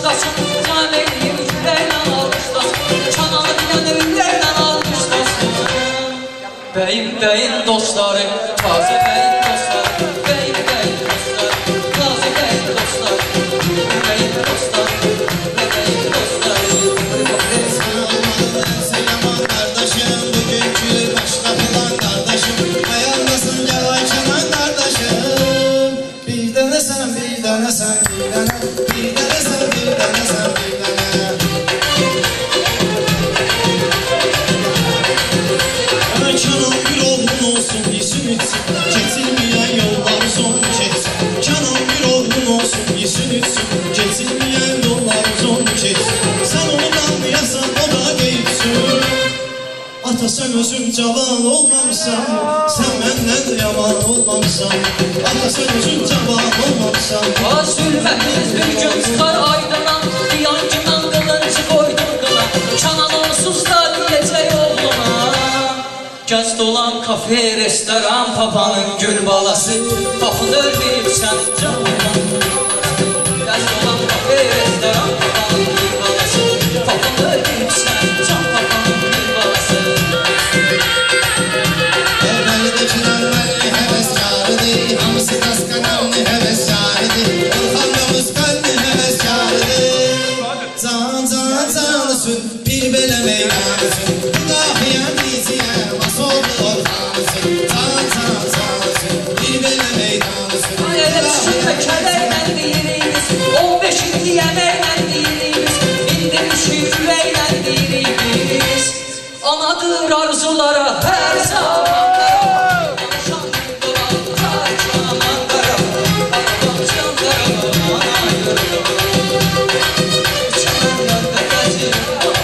alkışlasın, can elini ürəklə alkışlasın, çanalı bilən ürəklə alkışlasın. Bəyim, bəyim dostları, taze bəyim dostları, bəyim, bəyim dostları, taze bəyim dostları, bəyim dostları, bəyim dostları. Sen olmadın sen yaman kardeşim, bugünkü başka bulan kardeşim, ayağındasın gel Ayçaman kardeşim. Bir tane sen, bir tane sen, bir tane, bir tane sen, bir tane sen, bir tane. Canım bir oğlun olsun, yesin içsin, geçilmeyen yollar son geçsin. Canım bir oğlun olsun, yesin içsin, geçilmeyen yollar son geçsin. Sen onu anlayasan o da geçsin. Ata sen özün cavan olmamışsan, sen benden de yaman olmamışsan. Ata sen özün cavan olmamışsan. Zülfətiniz bir gün çıxar aydana, yancıdan qılıncı qoydum qına, Canan onsuz da diyəcək oğluna. Gəz dolan kafe, restoran, papanın gül balası, baxın ölməyibsən canım. Gəz dolan kafe, restoran, papanın gül balası, baxın ölməyibsən can papanın gül balası. Evveldekiler belli heveskarıdır, hamısı kaskanemli heveskarıdır. Orhanımız kalbi heveskarıdır. Can can canısın, bir bele meydanısın, Dahiyen diziye masoldu orhanısın. Can can canısın, bir bele meydanısın. Elə düşün kədərlə deyirimiz, 15 illi yeməklə deyirimiz, bildirmişik ürəklə deyirimiz. Anadır arzulara hər zamanlara, danışan bir dolan tarçan Ankara, Anadolucan Qarabağ yurdu. Çəmənlərdə gəzir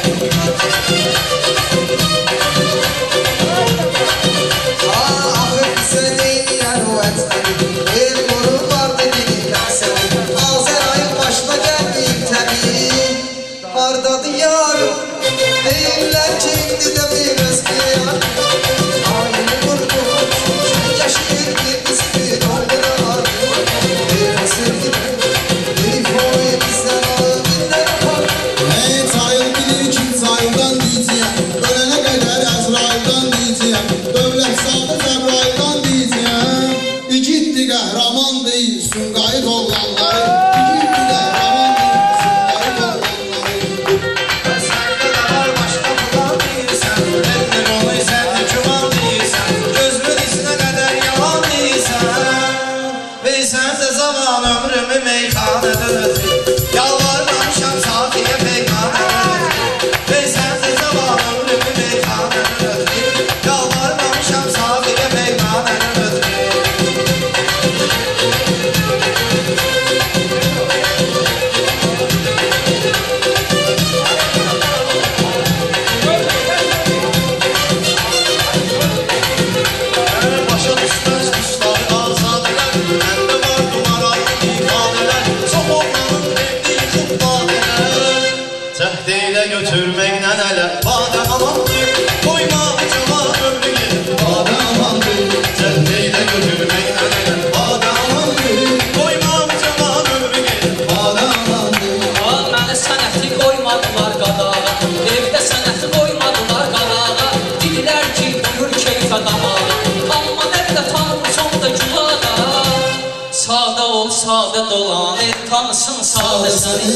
sade dolan et tanısın sade səni.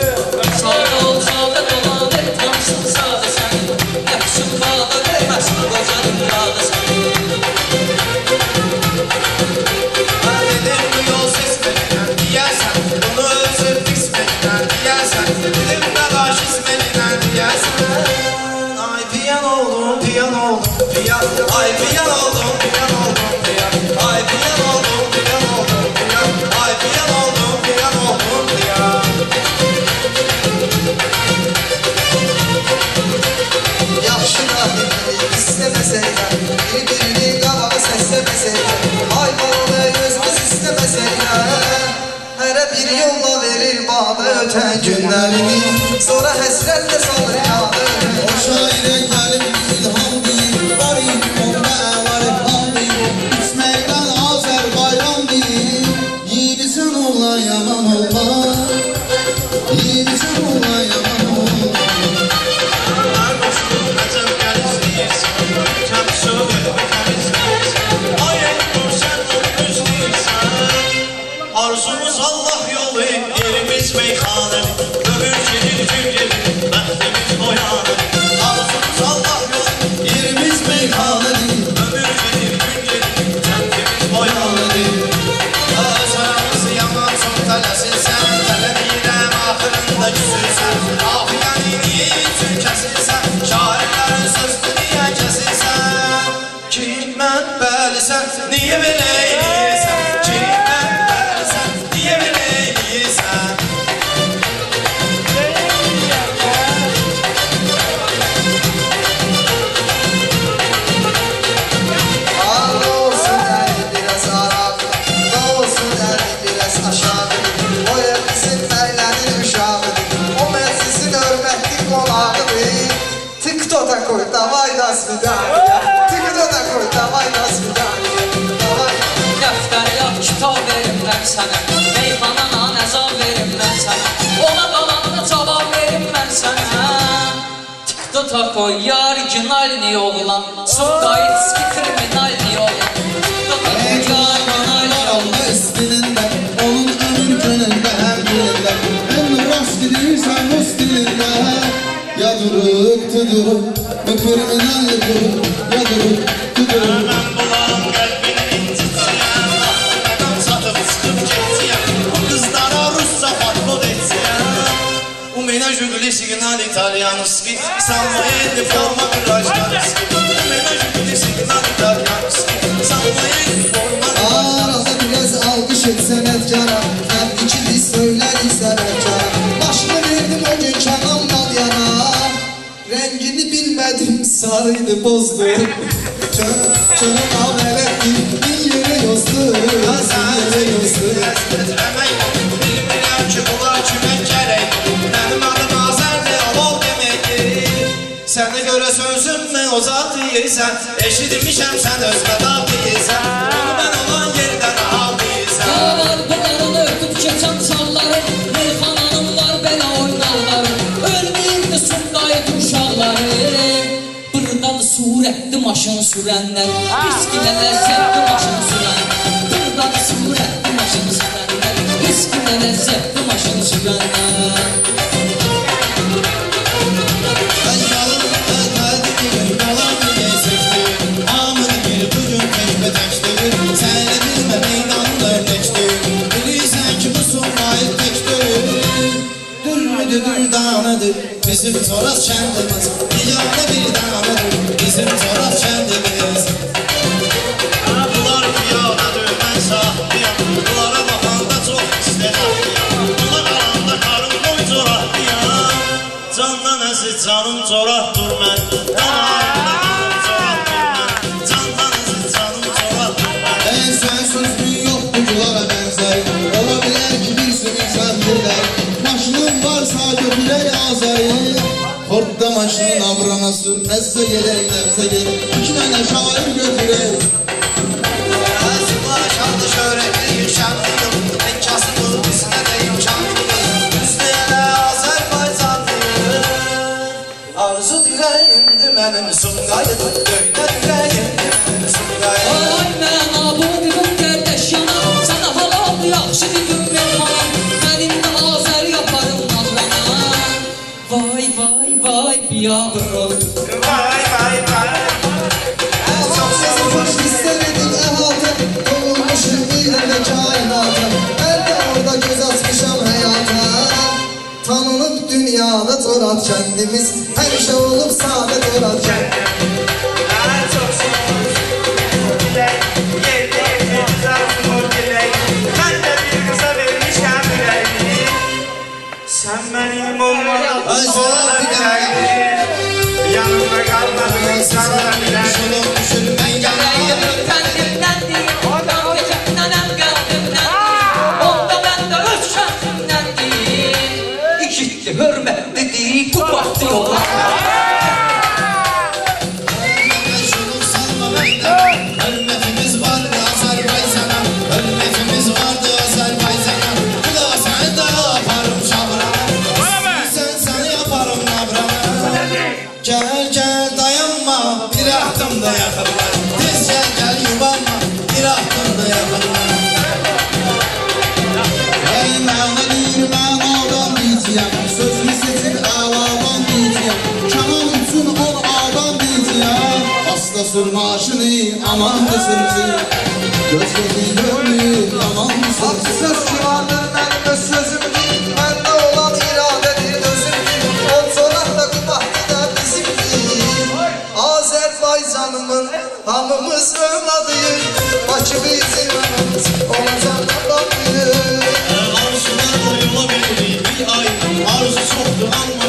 Sade ol sade dolan et tanısın sade səni. Yapsın fada verməsin qoca dünyada səni. Ben dedim bu yol sesmerinden diyersen, bunu özür kısmetinden diyersen, dedim dalaş ismetinden diyersen. Ay piyan oldum piyan oldum piyan, ay piyan oldum piyan oldum piyan, ay piyan oldum piyan oldum piyan, ay piyan oldum piyan oldum piyan. Yaxşı da istemeseyler, birbirini qabağa səsləməseylər, ay balalı özümüz istəməseylər. Hərə bir yolla verir badı ötən günlərini, sonra həsrətlə salır yadı. O şairə gəlib ilham deyir, var idi onda var ilham deyir, İsməydən Azərbaycan deyir, yiğidisən ola yaman olma, yiğidisən şanıdır. Ömür gelir gün gelir, bəxtimiz boyanır. Arzumuz Allah yol, yerimiz meyxanıdır. Ömür gelir gün gelir, bəxtimiz boyanır. Saramızı yaman çox tələsilsən, tələb edirəm axırında küsürsən. Afiyyənin üçün kəsilsən, şairlərin sözünü niyə kəsilsən? Ki mən bəlisən, niyə belə eləyirsən? Ki mən bəlisən, niyə belə eləyirsən? Ne olsun yani biraz aram, ne olsun yani biraz aşağıdır. O bizim meylenin uşağıdır, o meclisin hürmetli konağıdır. TikTok'a koy, davay da svidaniya. TikTok'a koy, davay da svidaniya. Dəftər yap, kitab verim mən sənə. Meyxanana nəzar verim mən sənə. Ona qalanda cavab verim mən sənə. TikTok'a koy, originalni oğlan. Sumqayıtski kriminalni oğlan. TikTok'a koy, originalni oğlan. Stilində, onun ömür günündə hər dilində. En rast edirsən o stilində. Ya durup tudurup, bu kriminal yapıp. Ya durup tudurup. Mən bulanım qəlbini incitsiyəm, vaxtına satıb çıxıb getsiyəm. Bu qızlara rusca farkod etsiyəm. У меня жигули сигнал итальянский, самое форма гражданский. У меня жигули сигнал итальянский, самое форма. Arada biraz alkış et senetkara, hem ikili söyledik senetkara. Başını verdim o gün Kenan'dan yana, rengini bilmedim sarıydı bozdu. Canım haber ettim bir yere yozdu, yere yozdu. Bilmirəm ki, bunlar kimə gərək. Mənim adım Azərdir, alov deməkdir. Sənə görə sözümlə uzaq deyirsən, eşitmişəm sən öz qədər deyirsən. Onu mən olan yerdən al deyirsən. Var bunların öpüb keçən çalları. Meyxananın var belə oynarları. Ölməyirdi Sumqayıt uşaqları. Buradan surətli maşın sürənlər, risklə ləzzətli maşın sürənlər. Buradan surətli maşın sürənlər, risklə ləzzətli maşın sürənlər. Mən yalım, ədədim, yalan deyəcəkdir. Hamını bir bugün təkbə təkdir. Sənə bilmə meydanlar təkdir. Bilirsən ki, bu Sumqayıt təkdir. Dürmüdür, dürdanədir, bizim Toraz kəndimiz. Diyana bir danadır, bizim Toraz kəndimiz. Bunlar piyadadır, mən sahibbiyəm. Bunlara baxanda çox istedadlıyam. Buna qalanda karım boy corahlıyam. Candan əziz canım corahdır mən. Damarımda canım corahdır mən. Candan əziz canım corahdır mən. En sen sözlü yok buculara benzer. Ola bilər ki bir sürü səndirlər. Maşının varsa götürək azayı. Hortda maşının abrana sür. Nəsə gedək, nəsə gedək. 2 dənə şair götürək. Əzimlar şanlı şöhrətli yükşənliyim. Ən kasıbıl bizimə də imkanlıyım. Üstəyələ Azərbaycanlıyım. Arzu diləyimdir mənim Sumqayıt. Döynə diləyimdir mənim Sumqayıt. Ay mən abudim qardaş yana. Sənə halal yaxşı dedim meyxana. Mənim də Azər yaparım navrana. Vay vay vay biyabır. Vay vay vay. Çok istemedim ehata, doğulmuşum ilerle kainata. Ben de orada göz açmışam hayata. Tanınıp dünyada Torat kendimiz, hemşe olup saadet Torat kendimiz. Sen benim olmadan Ay, sonra bir daha. yanımda kalmadın sana da bilen. Şunu düşürmen yanına. Kendimden değil, oradan gecemden hem kendimden değil. Onda ben de öz kendimden değil. İşitli, hürmetli değil, kubatlı yollar. Şunu salma benden. Hürmetimiz vardı Azerbaycan'a. Hürmetimiz vardı Azerbaycan'a. Bu da seni de yaparım şabrana. Sen yaparım nabrana. Gel gel dayanma, bir ahtımda yakınlar. Tez gel yubanma, bir ahtımda yakınlar. Ey məna bir mənadan biz sür maşını aman kızım göz gözün görmür aman kızım. Hakkı söz ki vardır benim öz sözüm, bende olan iradedir özüm. O çolakla bir bahtı da bizimdir. Azerbaycanımın hamımız övladıyır. Bakı bizim anamız olacak Allah'ıyır. Arzular yola verir bir ay, arzu çoktu ama